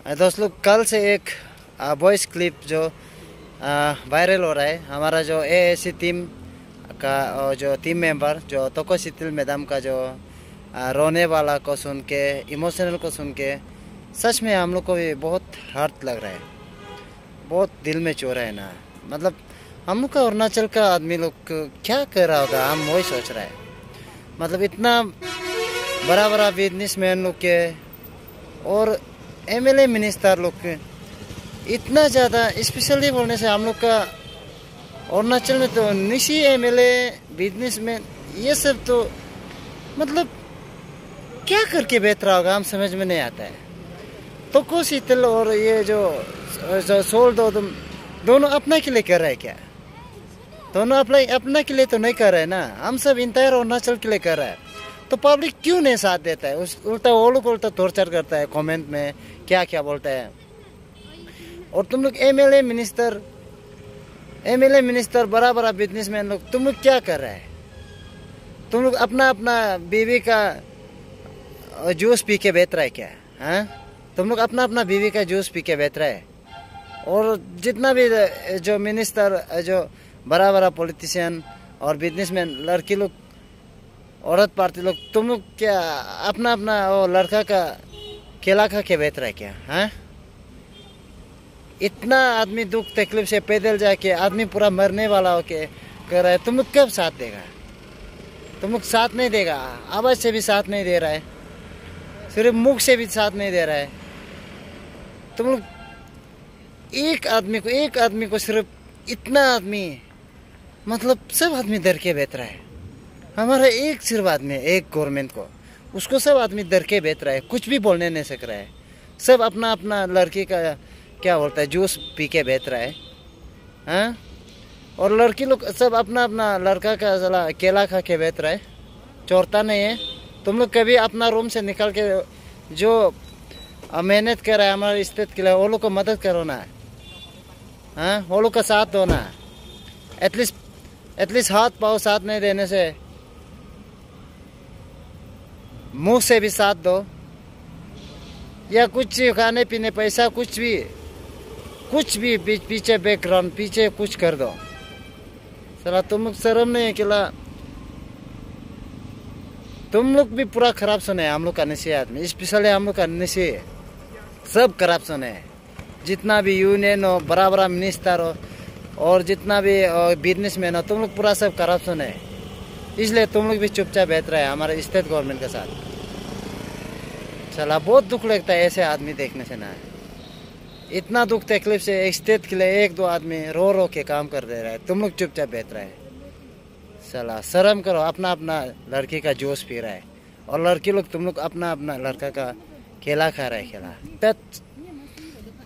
दोस्त लोग, कल से एक वॉइस क्लिप जो वायरल हो रहा है, हमारा जो एएसी टीम का जो टीम मेंबर जो तोको सितिल मैडम का जो रोने वाला को सुन के, इमोशनल को सुन के सच में हम लोग को भी बहुत हर्ट लग रहा है, बहुत दिल में चो रहा है ना। मतलब हम लोग का अरुणाचल का आदमी लोग क्या कर रहा होगा, हम वही सोच रहा है। मतलब इतना बड़ा बड़ा बिजनेसमैन लोग के और एमएलए मिनिस्टर लोग के इतना ज़्यादा, स्पेशली बोलने से हम लोग का अरुणाचल में तो निशी एमएलए बिजनेसमैन ये सब तो मतलब क्या करके बेच रहा होगा, हम समझ में नहीं आता है। तो को शीतल और ये जो सोल दोनों अपना के लिए कर रहे हैं क्या? दोनों अपना के लिए तो नहीं कर रहे हैं ना, हम सब इंटायर अरुणाचल के लिए कर रहे हैं। तो पब्लिक क्यों नहीं साथ देता है? उल्टा वो लोग उल्टा टॉर्चर करता है, कमेंट में क्या क्या बोलता है। और तुम लोग एमएलए मिनिस्टर बड़ा बड़ा बिजनेसमैन लोग, तुम लोग क्या कर रहे हैं? तुम लोग अपना बीवी का जूस पी के बेच रहा है क्या? हाँ, तुम लोग अपना बीवी का जूस पी के बेच रहा है। और जितना भी जो मिनिस्टर, जो बड़ा बड़ा पॉलिटिशियन और बिजनेसमैन, लड़की लोग, औरत पार्टी लोग, तुम लोग क्या अपना वो लड़का का केला खा के बेच रहा है क्या? हाँ, इतना आदमी दुख तकलीफ से पैदल जाके आदमी पूरा मरने वाला होके कर रहा है। तुम लोग कब साथ देगा? तुम लोग साथ नहीं देगा, आवाज से भी साथ नहीं दे रहा है, सिर्फ मुख से भी साथ नहीं दे रहा है। तुम लोग एक आदमी को सिर्फ इतना आदमी, मतलब सब आदमी डर के बेच रहा है। हमारा एक सिर्फ आदमी, एक गवर्नमेंट को, उसको सब आदमी डर के बेच रहा है, कुछ भी बोलने नहीं सक रहा है। सब अपना लड़की का क्या बोलता है जूस पी के बेच रहा है। हाँ, और लड़की लोग सब अपना लड़का का साला केला खा के बेच रहा है, चोरता नहीं है। तुम लोग कभी अपना रूम से निकल के जो मेहनत कर रहा है हमारे स्टेट के लिए, वो लोग को मदद करो ना। हाँ, वो लोग का साथ दो ना। एटलीस्ट हाथ पाँव साथ नहीं देने से मुंह से भी साथ दो, या कुछ खाने पीने पैसा कुछ भी पीछे बैकग्राउंड पीछे कुछ कर दो। साला तुम लोग शर्म नहीं है कि तुम लोग भी पूरा खराब सुने हम लोग का नशे आदमी, स्पेशली हम लोग का नशे सब खराब सुने। जितना भी यूनियन हो, बड़ा मिनिस्टर हो और जितना भी बिजनेसमैन हो, तुम लोग पूरा सब खराब सुने। इसलिए तुम लोग भी चुपचाप बैठ रहे हैं हमारे स्टेट गवर्नमेंट के साथ। चला बहुत दुख लगता है ऐसे आदमी देखने से ना। इतना दुख तकलीफ से एक स्टेट के लिए एक दो आदमी रो के काम कर दे रहा है, तुम लोग चुपचाप बैठ रहे हैं। चला शर्म करो, अपना लड़की का जूस पी रहा है, और लड़की लोग तुम लोग अपना लड़का का केला खा रहा है। केला